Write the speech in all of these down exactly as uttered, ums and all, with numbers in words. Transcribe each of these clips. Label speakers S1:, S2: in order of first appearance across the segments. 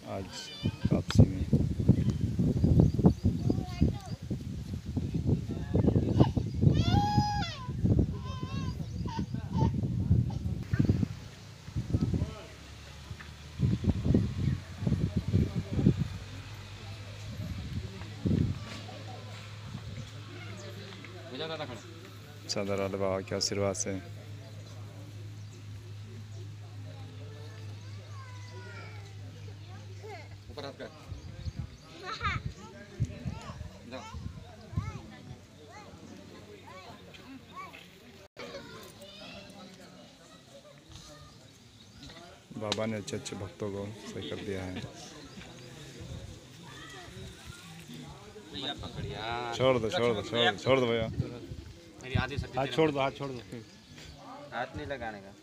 S1: आज वापसी में। चादर वाले बाबा के आशीर्वाद से
S2: ऊपर हाथ कर
S1: बाबा ने अच्छे अच्छे भक्तों को सही कर दिया है। छोड़ दो छोड़ दो छोड़ दो छोड़ दो भैया,
S2: मेरी आधी शक्ति
S1: हाथ छोड़ दो, हाथ छोड़ दो,
S2: हाथ नहीं लगाने का।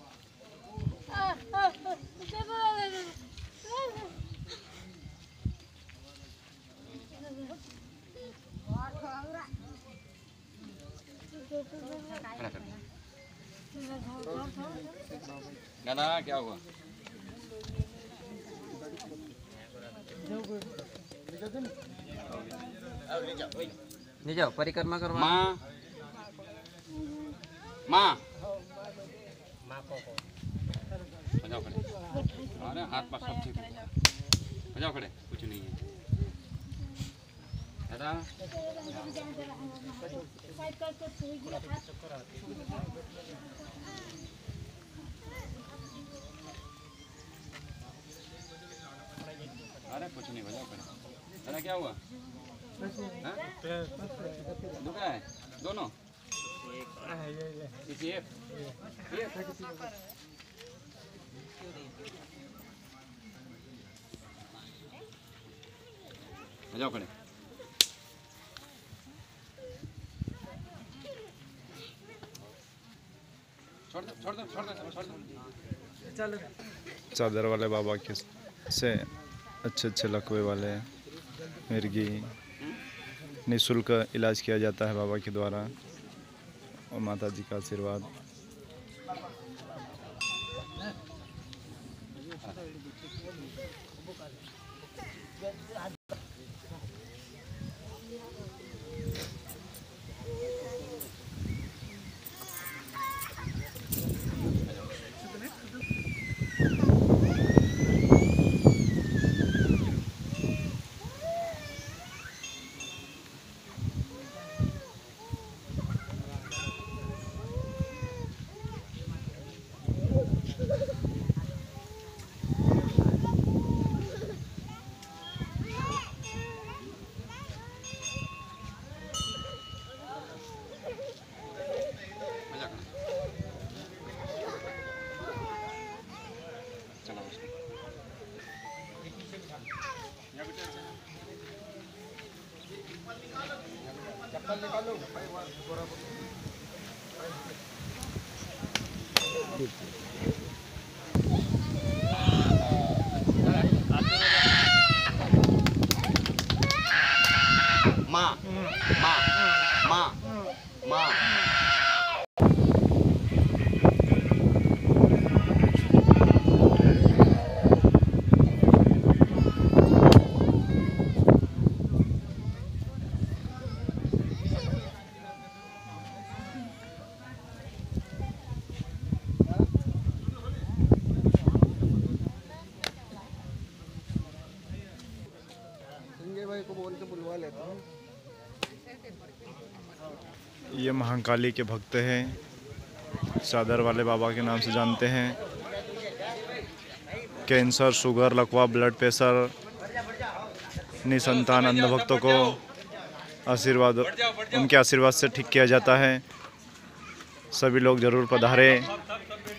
S2: दादा क्या हुआ? ले जाओ परिक्रमा करो। माँ माँ हो जाओ खड़े। अरे हाथ पास सब ठीक है, हो जाओ खड़े, कुछ नहीं है दादा। अरे कुछ नहीं, हो जाओ खड़े। दादा क्या हुआ? दुख रहा है दोनों? एक एक हो जाओ खड़े। छोड़ दो छोड़ दो छोड़ दो छोड़ दो चलो।
S1: चादर वाले बाबा के से अच्छे अच्छे लकवे वाले मिर्गी निःशुल्क इलाज किया जाता है बाबा के द्वारा, और माता जी का आशीर्वाद।
S2: चप्पल निकालो। माँ माँ माँ माँ भाई को बोल के बुलवा लेता हूँ।
S1: ये महाकाली के भक्त हैं, चादर वाले बाबा के नाम से जानते हैं। कैंसर, शुगर, लकवा, ब्लड प्रेशर, निसंतान अंध भक्तों को आशीर्वाद, उनके आशीर्वाद से ठीक किया जाता है। सभी लोग जरूर पधारें।